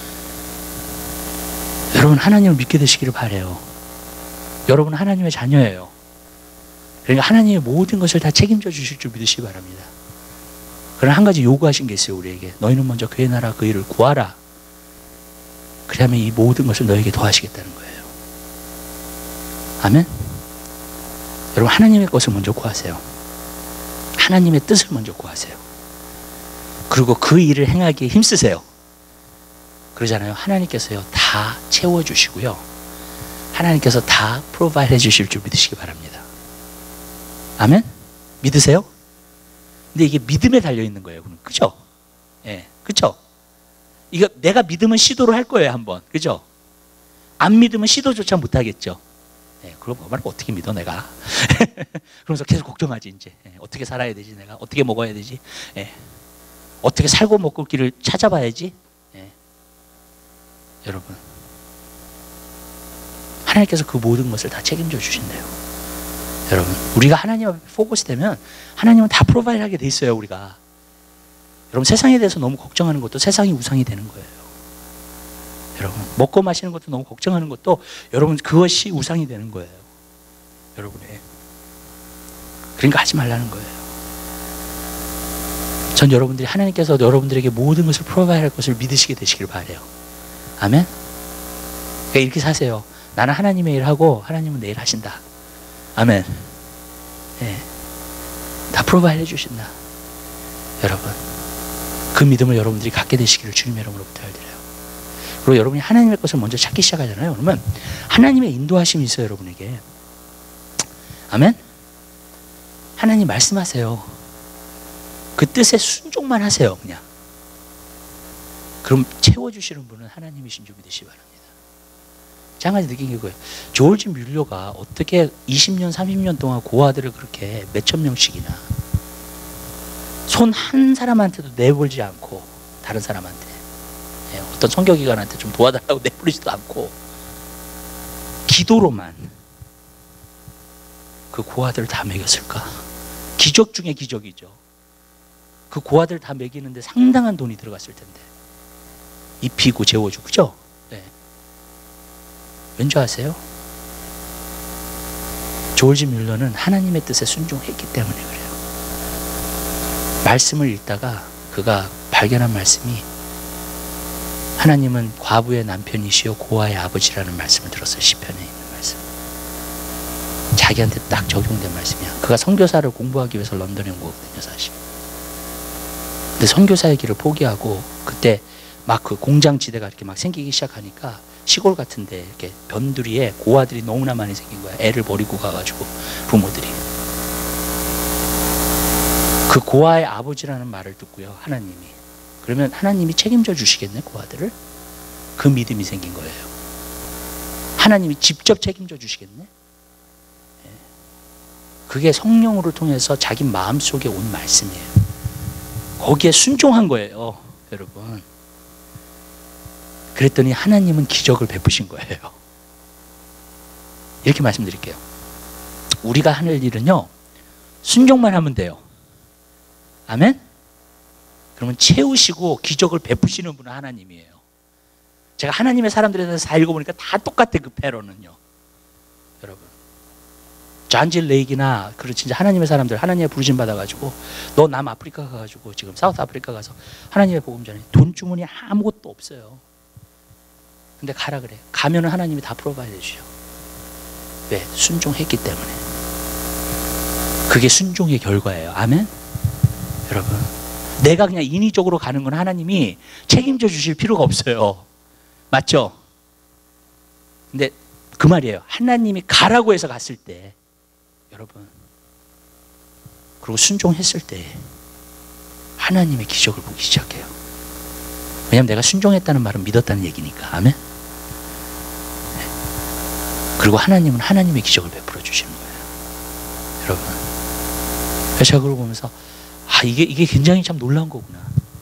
여러분, 하나님을 믿게 되시기를 바라요. 여러분은 하나님의 자녀예요. 그러니까 하나님의 모든 것을 다 책임져 주실 줄 믿으시기 바랍니다. 그러나 한 가지 요구하신 게 있어요. 우리에게. 너희는 먼저 그의 나라 그 일을 구하라. 그러면 이 모든 것을 너에게 더하시겠다는 거예요. 아멘? 여러분, 하나님의 것을 먼저 구하세요. 하나님의 뜻을 먼저 구하세요. 그리고 그 일을 행하기에 힘쓰세요. 그러잖아요. 하나님께서요, 다 채워주시고요. 하나님께서 다 프로바이드 해주실 줄 믿으시기 바랍니다. 아멘? 믿으세요? 근데 이게 믿음에 달려있는 거예요. 그죠? 예, 그죠? 이거 내가 믿으면 시도를 할 거예요, 한번. 그죠? 안 믿으면 시도조차 못 하겠죠. 예, 그럼 어떻게 믿어, 내가? 그러면서 계속 걱정하지, 이제. 예, 어떻게 살아야 되지, 내가? 어떻게 먹어야 되지? 예, 어떻게 살고 먹을 길을 찾아봐야지? 예. 여러분, 하나님께서 그 모든 것을 다 책임져 주신대요. 여러분, 우리가 하나님 앞에 포커스 되면 하나님은 다 프로바이드 하게 돼 있어요, 우리가. 여러분, 세상에 대해서 너무 걱정하는 것도 세상이 우상이 되는 거예요. 여러분, 먹고 마시는 것도 너무 걱정하는 것도 여러분, 그것이 우상이 되는 거예요. 여러분의. 그러니까 하지 말라는 거예요. 전 여러분들이 하나님께서 여러분들에게 모든 것을 프로바이드 할 것을 믿으시게 되시길 바라요. 아멘? 그러니까 이렇게 사세요. 나는 하나님의 일 하고 하나님은 내 일 하신다. 아멘. 예. 다 프로바이드 해주신다. 여러분, 그 믿음을 여러분들이 갖게 되시기를 주님 여러분으로 부탁드려요. 그리고 여러분이 하나님의 것을 먼저 찾기 시작하잖아요. 그러면 하나님의 인도하심이 있어요, 여러분에게. 아멘? 하나님 말씀하세요. 그 뜻에 순종만 하세요, 그냥. 그럼 채워주시는 분은 하나님이신 줄 믿으시기 바랍니다. 한 가지 느낀 게 그거예요. 조지 뮬러가 어떻게 20년, 30년 동안 고아들을 그렇게 몇천 명씩이나 손 한 사람한테도 내버리지 않고, 다른 사람한테, 어떤 선교기관한테 좀 도와달라고 내버리지도 않고, 기도로만 그 고아들을 다 먹였을까? 기적 중에 기적이죠. 그 고아들 다 먹이는데 상당한 돈이 들어갔을 텐데. 입히고 재워주고, 그죠? 네. 왠지 아세요? 조지 뮬러는 하나님의 뜻에 순종했기 때문에 그래요. 말씀을 읽다가 그가 발견한 말씀이, 하나님은 과부의 남편이시요 고아의 아버지라는 말씀을 들었어요. 시편에 있는 말씀. 자기한테 딱 적용된 말씀이야. 그가 선교사를 공부하기 위해서 런던에 온 거거든요, 사실. 근데 선교사의 길을 포기하고, 그때 막 그 공장지대가 이렇게 막 생기기 시작하니까 시골 같은데 이렇게 변두리에 고아들이 너무나 많이 생긴 거야. 애를 버리고 가가지고 부모들이. 그 고아의 아버지라는 말을 듣고요, 하나님이. 그러면 하나님이 책임져 주시겠네, 고아들을? 그 믿음이 생긴 거예요. 하나님이 직접 책임져 주시겠네? 그게 성령으로 통해서 자기 마음속에 온 말씀이에요. 거기에 순종한 거예요, 여러분. 그랬더니 하나님은 기적을 베푸신 거예요. 이렇게 말씀드릴게요. 우리가 하는 일은요, 순종만 하면 돼요. 아멘? 그러면 채우시고 기적을 베푸시는 분은 하나님이에요. 제가 하나님의 사람들에 대해서 다 읽어보니까 다 똑같아, 그 패러는요. 여러분, 잔질 레이기나 그런 진짜 하나님의 사람들, 하나님의 부르심 받아가지고, 너 남아프리카 가가지고 지금 사우스 아프리카 가서 하나님의 복음 전해. 돈 주머니에 아무것도 없어요. 근데 가라 그래. 가면은 하나님이 다 프로바이드 해주셔. 왜? 순종했기 때문에. 그게 순종의 결과예요. 아멘? 여러분, 내가 그냥 인위적으로 가는 건 하나님이 책임져 주실 필요가 없어요. 맞죠? 근데 그 말이에요. 하나님이 가라고 해서 갔을 때, 여러분, 그리고 순종했을 때 하나님의 기적을 보기 시작해요. 왜냐하면 내가 순종했다는 말은 믿었다는 얘기니까. 아멘? 그리고 하나님은 하나님의 기적을 베풀어 주시는 거예요. 여러분, 제가 그걸 보면서 이게 굉장히 참 놀라운 거구나.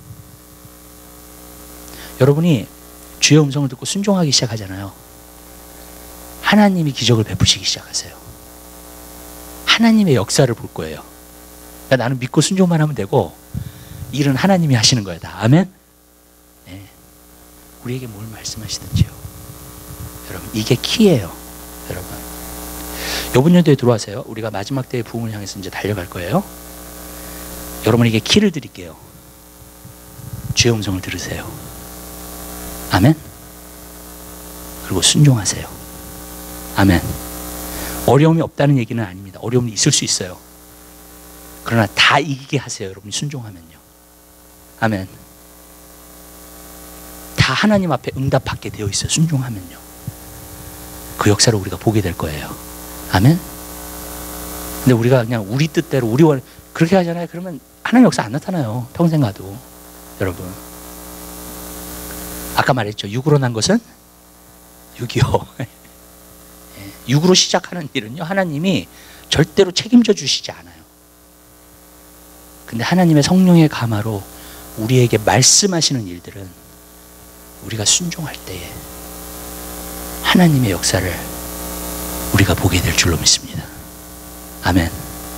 여러분이 주의 음성을 듣고 순종하기 시작하잖아요. 하나님이 기적을 베푸시기 시작하세요. 하나님의 역사를 볼 거예요. 그러니까 나는 믿고 순종만 하면 되고 일은 하나님이 하시는 거예요. 다. 아멘? 네. 우리에게 뭘 말씀하시든지요. 여러분 이게 키예요. 여러분 이번 연도에 들어와세요. 우리가 마지막 때의 부흥을 향해서 이제 달려갈 거예요. 여러분에게 키를 드릴게요. 주의 음성을 들으세요. 아멘? 그리고 순종하세요. 아멘. 어려움이 없다는 얘기는 아닙니다. 어려움이 있을 수 있어요. 그러나 다 이기게 하세요. 여러분이 순종하면요. 아멘. 다 하나님 앞에 응답받게 되어 있어요. 순종하면요. 그 역사를 우리가 보게 될 거예요. 아멘. 근데 우리가 그냥 우리 뜻대로 우리 원 그렇게 하잖아요. 그러면 하나님 역사 안 나타나요. 평생 가도. 여러분 아까 말했죠. 육으로 난 것은 육이요. 육으로 시작하는 일은요 하나님이 절대로 책임져 주시지 않아요. 근데 하나님의 성령의 감화로 우리에게 말씀하시는 일들은 우리가 순종할 때에 하나님의 역사를 우리가 보게 될 줄로 믿습니다. 아멘.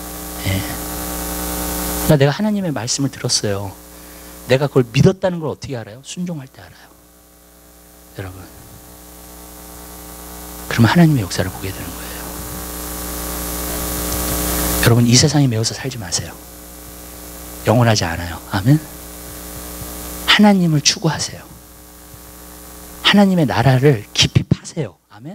예. 내가 하나님의 말씀을 들었어요. 내가 그걸 믿었다는 걸 어떻게 알아요? 순종할 때 알아요. 여러분 그러면 하나님의 역사를 보게 되는 거예요. 여러분 이 세상에 매여서 살지 마세요. 영원하지 않아요. 아멘. 하나님을 추구하세요. 하나님의 나라를 깊이 파세요. 아멘.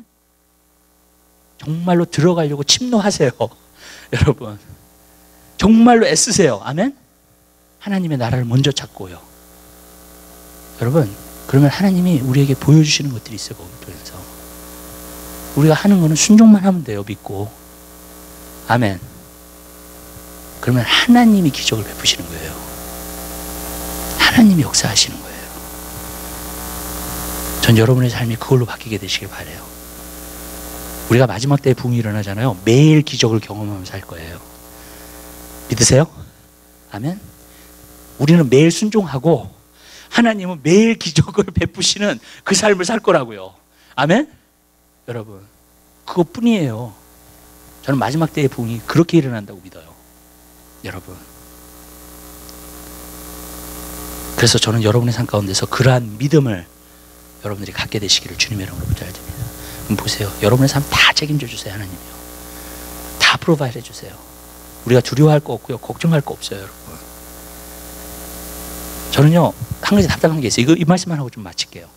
정말로 들어가려고 침노하세요. 여러분 정말로 애쓰세요. 아멘. 하나님의 나라를 먼저 찾고요. 여러분 그러면 하나님이 우리에게 보여주시는 것들이 있어요. 거기서 우리가 하는 거는 순종만 하면 돼요. 믿고. 아멘. 그러면 하나님이 기적을 베푸시는 거예요. 하나님이 역사하시는 거예요. 전 여러분의 삶이 그걸로 바뀌게 되시길 바라요. 우리가 마지막 때에 부흥이 일어나잖아요. 매일 기적을 경험하면서 살 거예요. 믿으세요? 아멘. 우리는 매일 순종하고 하나님은 매일 기적을 베푸시는 그 삶을 살 거라고요. 아멘. 여러분 그것뿐이에요. 저는 마지막 때의 부흥이 그렇게 일어난다고 믿어요. 여러분 그래서 저는 여러분의 삶 가운데서 그러한 믿음을 여러분들이 갖게 되시기를 주님의 이름으로 부탁드립니다. 보세요. 여러분의 삶 다 책임져 주세요. 하나님이요. 다 프로바이드 해주세요. 우리가 두려워할 거 없고요. 걱정할 거 없어요. 여러분 저는요 한 가지 답답한 게 있어요. 이 말씀만 하고 좀 마칠게요.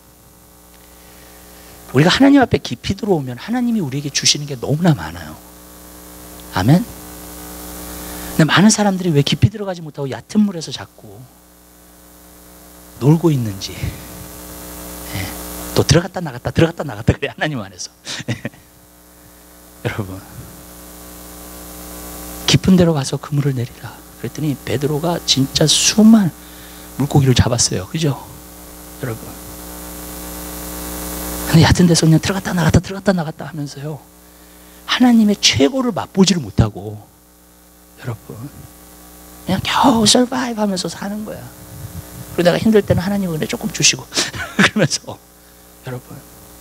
우리가 하나님 앞에 깊이 들어오면 하나님이 우리에게 주시는 게 너무나 많아요. 아멘. 근데 많은 사람들이 왜 깊이 들어가지 못하고 얕은 물에서 자꾸 놀고 있는지. 또 들어갔다 나갔다 그래 하나님 안에서. 여러분 깊은 데로 가서 그물을 내리라. 그랬더니 베드로가 진짜 수많은 물고기를 잡았어요. 그죠? 여러분 근데 얕은 데서 그냥 들어갔다 나갔다 하면서요 하나님의 최고를 맛보지를 못하고 여러분 그냥 겨우 서바이브 하면서 사는 거야. 그리고 내가 힘들 때는 하나님은 그래 조금 주시고 그러면서 여러분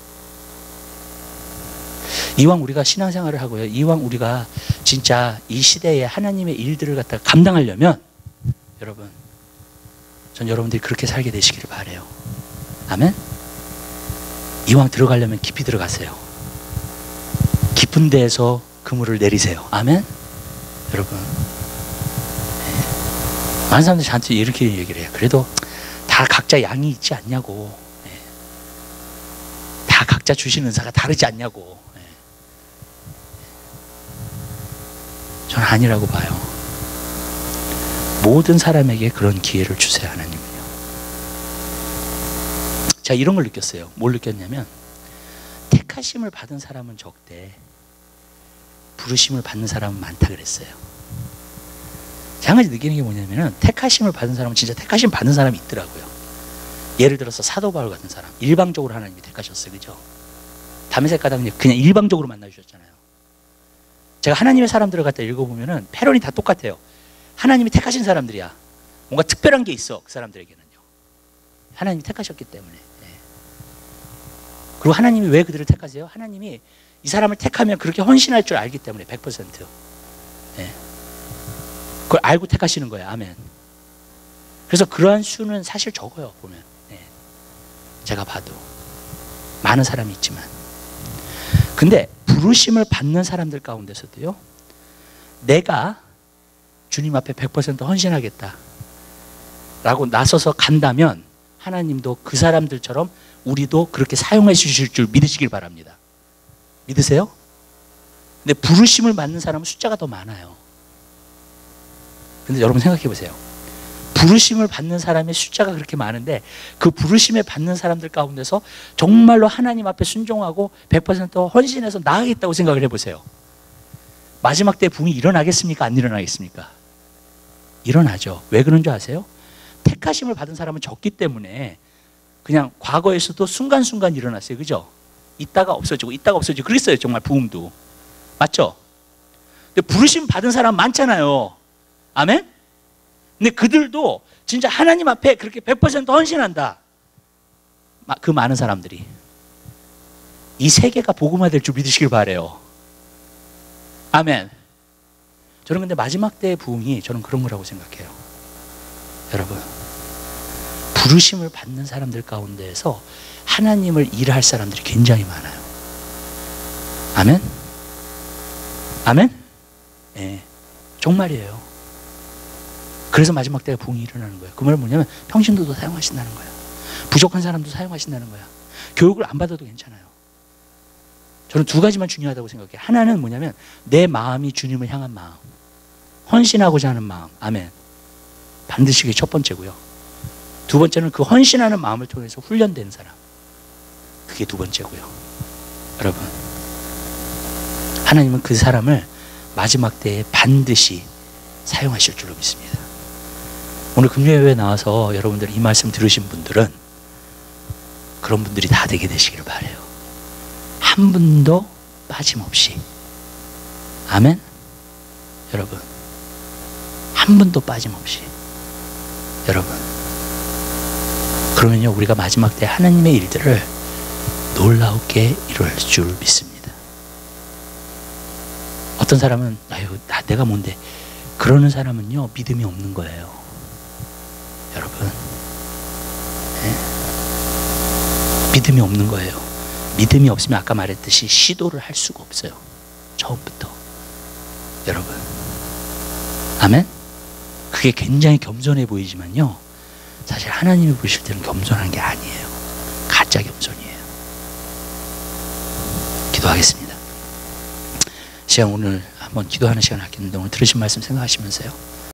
이왕 우리가 신앙생활을 하고요 이왕 우리가 진짜 이 시대에 하나님의 일들을 갖다가 감당하려면 여러분 전 여러분들이 그렇게 살게 되시기를 바라요. 아멘. 이왕 들어가려면 깊이 들어가세요. 깊은 데에서 그물을 내리세요. 아멘. 여러분 많은 사람들이 저한테 이렇게 얘기를 해요. 그래도 다 각자 양이 있지 않냐고. 다 각자 주시는 은사가 다르지 않냐고. 저는 아니라고 봐요. 모든 사람에게 그런 기회를 주세요. 하나님은요. 제가 이런 걸 느꼈어요. 뭘 느꼈냐면 택하심을 받은 사람은 적대 부르심을 받는 사람은 많다 그랬어요. 제가 한 가지 느끼는 게 뭐냐면 택하심을 받은 사람은 진짜 택하심 받는 사람이 있더라고요. 예를 들어서 사도 바울 같은 사람 일방적으로 하나님이 택하셨어요. 그죠? 다메섹 가다가 그냥 일방적으로 만나주셨잖아요. 제가 하나님의 사람들을 갖다 읽어보면 패런이 다 똑같아요. 하나님이 택하신 사람들이야. 뭔가 특별한 게 있어, 그 사람들에게는요. 하나님이 택하셨기 때문에. 그리고 하나님이 왜 그들을 택하세요? 하나님이 이 사람을 택하면 그렇게 헌신할 줄 알기 때문에 100%. 그걸 알고 택하시는 거예요. 아멘. 그래서 그러한 수는 사실 적어요, 보면. 제가 봐도 많은 사람이 있지만. 근데 부르심을 받는 사람들 가운데서도요, 내가 주님 앞에 100% 헌신하겠다 라고 나서서 간다면 하나님도 그 사람들처럼 우리도 그렇게 사용해 주실 줄 믿으시길 바랍니다. 믿으세요? 근데 부르심을 받는 사람은 숫자가 더 많아요. 근데 여러분 생각해 보세요. 부르심을 받는 사람의 숫자가 그렇게 많은데 그 부르심을 받는 사람들 가운데서 정말로 하나님 앞에 순종하고 100% 헌신해서 나아가겠다고 생각을 해보세요. 마지막 때 부흥이 일어나겠습니까? 안 일어나겠습니까? 일어나죠. 왜 그런 줄 아세요? 택하심을 받은 사람은 적기 때문에 그냥 과거에서도 순간순간 일어났어요. 그죠? 있다가 없어지고 있다가 없어지고 그랬어요. 정말 부흥도. 맞죠? 근데 부르심 받은 사람 많잖아요. 아멘? 근데 그들도 진짜 하나님 앞에 그렇게 100% 헌신한다. 그 많은 사람들이. 이 세계가 복음화될 줄 믿으시길 바라요. 아멘. 저는 근데 마지막 때의 부흥이 저는 그런 거라고 생각해요. 여러분, 부르심을 받는 사람들 가운데에서 하나님을 일할 사람들이 굉장히 많아요. 아멘? 아멘? 네, 정말이에요. 그래서 마지막 때에 부흥이 일어나는 거예요. 그 말은 뭐냐면 평신도도 사용하신다는 거예요. 부족한 사람도 사용하신다는 거야. 교육을 안 받아도 괜찮아요. 저는 두 가지만 중요하다고 생각해요. 하나는 뭐냐면 내 마음이 주님을 향한 마음, 헌신하고자 하는 마음. 아멘. 반드시 그게 첫 번째고요. 두 번째는 그 헌신하는 마음을 통해서 훈련된 사람. 그게 두 번째고요. 여러분, 하나님은 그 사람을 마지막 때에 반드시 사용하실 줄로 믿습니다. 오늘 금요일에 나와서 여러분들 이 말씀 들으신 분들은 그런 분들이 다 되게 되시기를 바라요. 한 분도 빠짐없이. 아멘? 여러분, 한 분도 빠짐없이. 여러분, 그러면요, 우리가 마지막 때 하나님의 일들을 놀라우게 이룰 줄 믿습니다. 어떤 사람은 아유, 내가 뭔데, 그러는 사람은요 믿음이 없는 거예요. 여러분, 믿음이 없는 거예요. 믿음이 없으면 아까 말했듯이 시도를 할 수가 없어요. 처음부터. 여러분, 아멘? 그게 굉장히 겸손해 보이지만요, 사실 하나님이 보실 때는 겸손한 게 아니에요. 가짜 겸손이에요. 기도하겠습니다. 시간 오늘 한번 기도하는 시간 갖겠는데 오늘 들으신 말씀 생각하시면서요,